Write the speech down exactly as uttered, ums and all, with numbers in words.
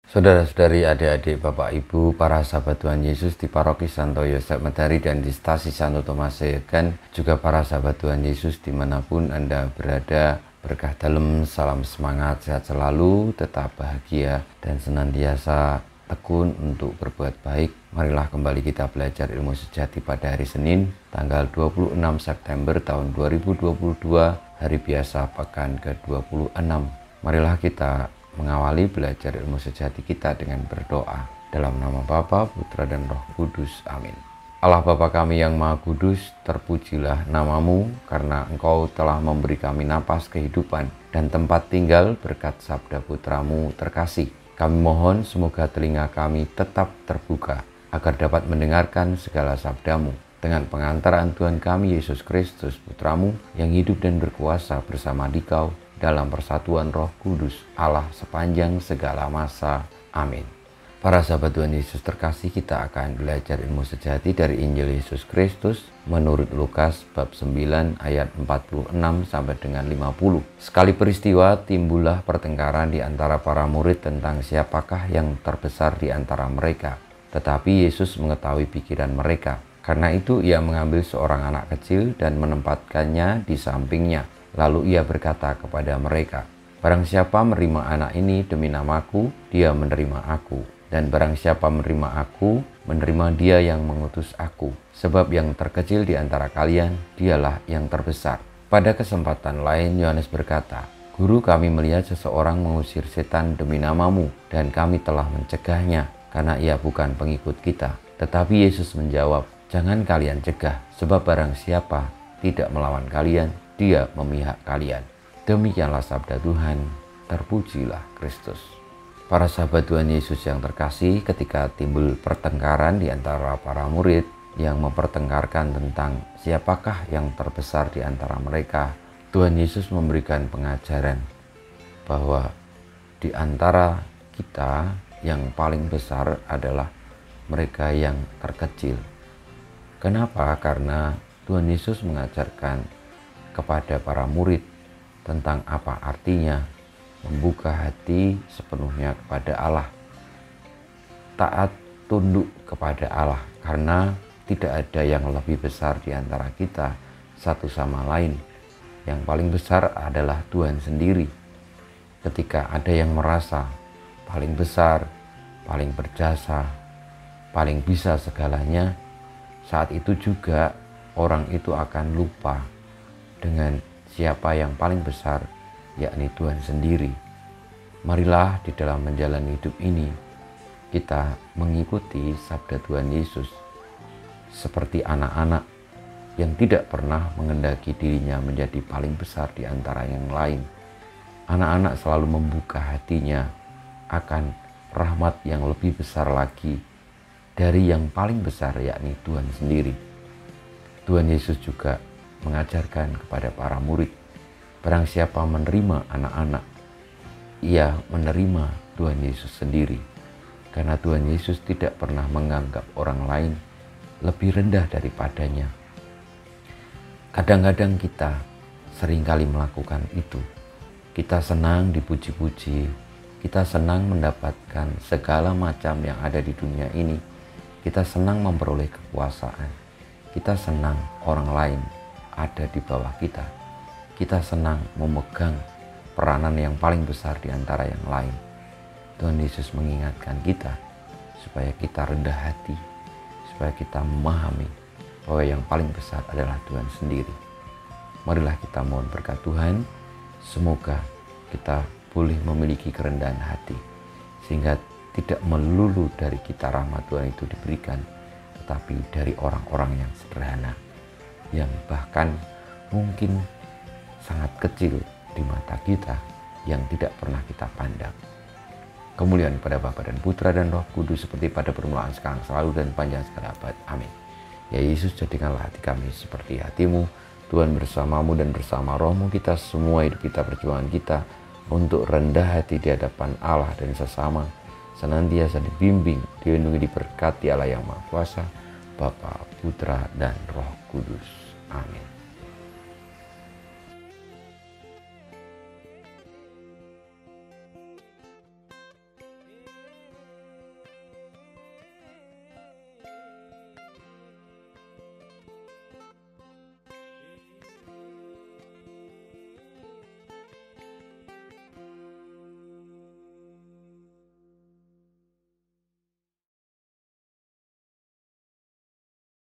Saudara-saudari, adik-adik, Bapak, Ibu, para sahabat Tuhan Yesus di Paroki Santo Yosef Medari dan di Stasi Santo Thomas Segan, juga para sahabat Tuhan Yesus dimanapun Anda berada, berkah dalam, salam semangat, sehat selalu, tetap bahagia, dan senantiasa tekun untuk berbuat baik. Marilah kembali kita belajar ilmu sejati pada hari Senin, tanggal dua puluh enam September tahun dua ribu dua puluh dua, hari biasa pekan ke dua puluh enam. Marilah kita mengawali belajar ilmu sejati kita dengan berdoa. Dalam nama Bapa, Putra, dan Roh Kudus. Amin. Allah Bapa kami yang Maha Kudus, terpujilah namamu karena Engkau telah memberi kami napas kehidupan dan tempat tinggal berkat sabda Putramu terkasih. Kami mohon semoga telinga kami tetap terbuka agar dapat mendengarkan segala sabdamu dengan pengantaran Tuhan kami Yesus Kristus Putramu yang hidup dan berkuasa bersama Dikau dalam persatuan Roh Kudus Allah sepanjang segala masa. Amin. Para sahabat Tuhan Yesus terkasih, kita akan belajar ilmu sejati dari Injil Yesus Kristus menurut Lukas bab sembilan ayat empat puluh enam sampai dengan lima puluh. Sekali peristiwa timbullah pertengkaran di antara para murid tentang siapakah yang terbesar di antara mereka. Tetapi Yesus mengetahui pikiran mereka. Karena itu ia mengambil seorang anak kecil dan menempatkannya di sampingnya. Lalu ia berkata kepada mereka, barang siapa menerima anak ini demi namaku, dia menerima aku. Dan barang siapa menerima aku, menerima dia yang mengutus aku. Sebab yang terkecil di antara kalian, dialah yang terbesar. Pada kesempatan lain, Yohanes berkata, Guru, kami melihat seseorang mengusir setan demi namamu, dan kami telah mencegahnya, karena ia bukan pengikut kita. Tetapi Yesus menjawab, jangan kalian cegah, sebab barang siapa tidak melawan kalian, dia memihak kalian. Demikianlah sabda Tuhan, terpujilah Kristus. Para sahabat Tuhan Yesus yang terkasih, ketika timbul pertengkaran di antara para murid yang mempertengkarkan tentang siapakah yang terbesar di antara mereka, Tuhan Yesus memberikan pengajaran bahwa di antara kita yang paling besar adalah mereka yang terkecil. Kenapa? Karena Tuhan Yesus mengajarkan kepada para murid tentang apa artinya membuka hati sepenuhnya kepada Allah, taat tunduk kepada Allah, karena tidak ada yang lebih besar di antara kita satu sama lain. Yang paling besar adalah Tuhan sendiri. Ketika ada yang merasa paling besar, paling berjasa, paling bisa segalanya, saat itu juga orang itu akan lupa dengan siapa yang paling besar, yakni Tuhan sendiri. Marilah di dalam menjalani hidup ini kita mengikuti sabda Tuhan Yesus seperti anak-anak yang tidak pernah mengendaki dirinya menjadi paling besar di antara yang lain. Anak-anak selalu membuka hatinya akan rahmat yang lebih besar lagi dari yang paling besar, yakni Tuhan sendiri. Tuhan Yesus juga mengajarkan kepada para murid, barang siapa menerima anak-anak, ia menerima Tuhan Yesus sendiri. Karena Tuhan Yesus tidak pernah menganggap orang lain lebih rendah daripadanya. Kadang-kadang kita seringkali melakukan itu. Kita senang dipuji-puji, kita senang mendapatkan segala macam yang ada di dunia ini. Kita senang memperoleh kekuasaan, kita senang orang lain ada di bawah kita. Kita senang memegang peranan yang paling besar di antara yang lain. Tuhan Yesus mengingatkan kita supaya kita rendah hati, supaya kita memahami bahwa yang paling besar adalah Tuhan sendiri. Marilah kita mohon berkat Tuhan, semoga kita boleh memiliki kerendahan hati, sehingga tidak melulu dari kita rahmat Tuhan itu diberikan, tetapi dari orang-orang yang sederhana, yang bahkan mungkin sangat kecil di mata kita, yang tidak pernah kita pandang. Kemuliaan pada Bapa dan Putra dan Roh Kudus seperti pada permulaan, sekarang, selalu, dan panjang segala abad. Amin. Ya Yesus, jadikanlah hati kami seperti hati-Mu. Tuhan bersamamu dan bersama rohmu, kita semua hidup kita, perjuangan kita untuk rendah hati di hadapan Allah dan sesama, senantiasa dibimbing, dilindungi, diberkati Allah yang Maha Kuasa, Bapa, Putra, dan Roh Kudus. Amin.